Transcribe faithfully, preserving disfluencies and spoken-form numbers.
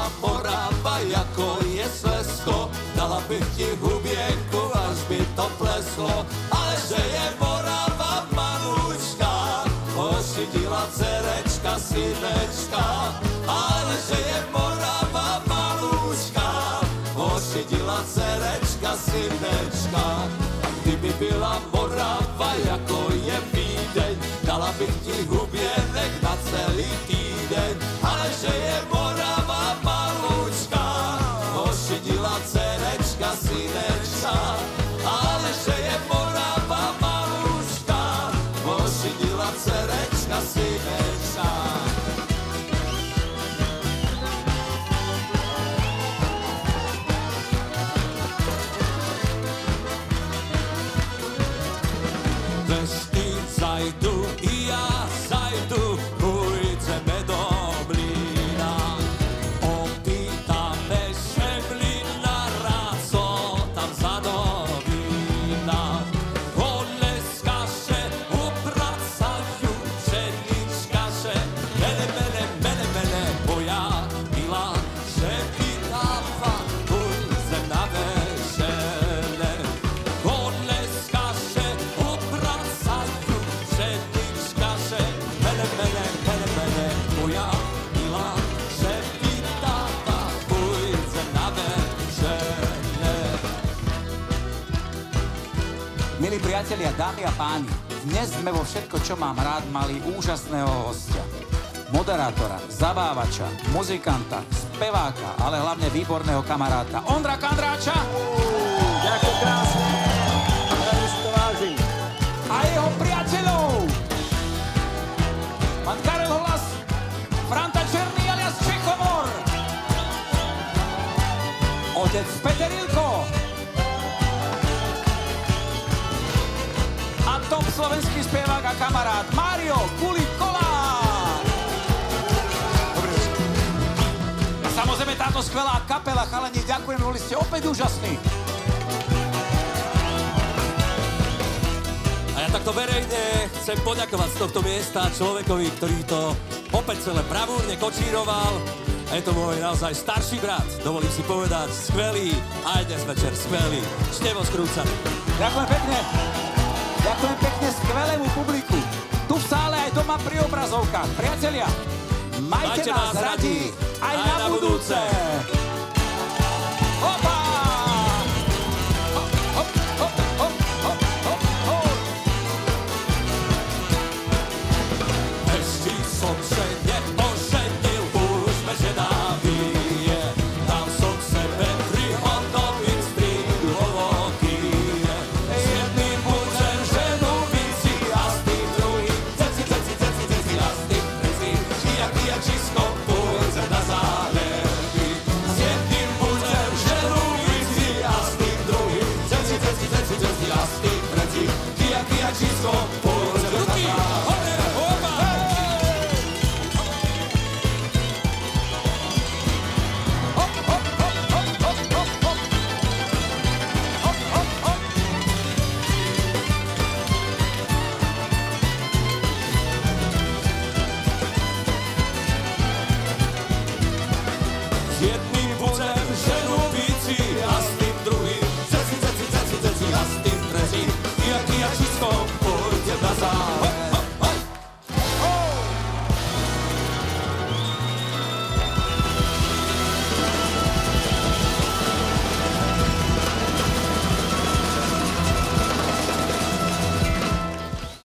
byla Morava, jako je Slezsko. Dala bych ti hubienku, až by to pleslo. Ale že je Morava malučka, ošidila cerečka, synečka. Ale že je Morava malučka, ošidila cerečka, synečka. A kdyby byla Morava, jako je Vídeň, dala bych ti hubienek na celý týdeň. Ale že je Morava malučka, ošidila cerečka, synečka. Ale že je Morava malučka, ošidila cerečka, synečka. Dešti zajdu i ja zajdu, půjdeme do mlýna. Opýtame šemlinara, co tam za novína. Koleskaše opracajú pšeničkaše, mene, mene, mene, mene, moja milá, že vydáva půjdem na vešele. Koleskaše opracajú pšeničkaše, mene, mene, mene, mene, moja milá, že vydáva půjdem na vešele. Milí priatelia, dámy a páni, dnes sme vo Všetko, čo mám rád, mali úžasného hostia. Moderátora, zabávača, muzikanta, speváka, ale hlavne výborného kamaráta Ondra Kandráča. Ďakujem krásne. Veľmi si to vážim. A jeho priateľov. Pán Karel Hlas, Franta Černý alias Čechomor. Otec Peter Ilko. A top slovenský spevák a kamarát Mário Kulik Kolár. Dobrý večer. A samozrejme táto skvelá kapela, chalani, ďakujem, boli ste opäť úžasní. A ja takto verejne chcem poďakovať z tohto miesta človekovi, ktorý to opäť celé bravúrne kočíroval. A je to môj naozaj starší brat, dovolím si povedať, skvelý, aj dnes večer skvelý, števo skrúcaný. Ďakujem pekne. Ďakujem pekne skvelému publiku. Tu v sále aj doma pri obrazovkách. Priatelia, majte, Majte nás nás radi radi aj, aj na, na budúce. Opa! Hop, hop, hop, hop, hop, hop, hop. Ešte som se neoženil, už sme ženaví. Tam som sebe prihodnoviť strídu hlboký. S jedným budem ženu víci a s tým druhým ceci, ceci, ceci, ceci a s tým treci. Kijak, kijak, čisko, pôjdem na zálerky. S jedným budem ženu víci a s tým druhým ceci, ceci, ceci, ceci a s tým treci. Kijak, kijak, čisko, pôjdem na zálerky. S jedným budem ženu víci a s tým druhým ceci, ceci, ceci, ceci a s tým tretím. Kijak, kijak, čisko, pôjdem na záleky.